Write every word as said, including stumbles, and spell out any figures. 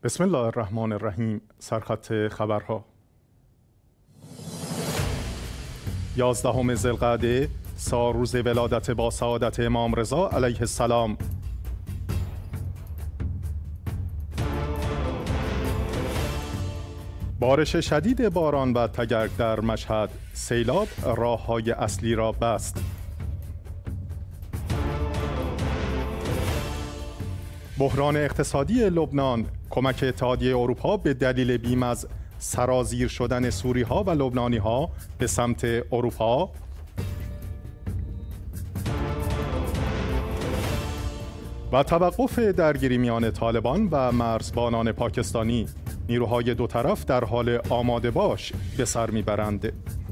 بسم الله الرحمن الرحیم. سرخط خبرها. یازدهم ذوالقعده، سال روز ولادت با سعادت امام رضا علیه السلام. بارش شدید باران و تگرگ در مشهد، سیلاب راه‌های اصلی را بست. بحران اقتصادی لبنان، کمک اتحادیه اروپا به دلیل بیم از سرازیر شدن سوری‌ها و لبنانی‌ها به سمت اروپا. و توقف درگیری میان طالبان و مرزبانان پاکستانی، نیروهای دو طرف در حال آماده باش به سر میبرند.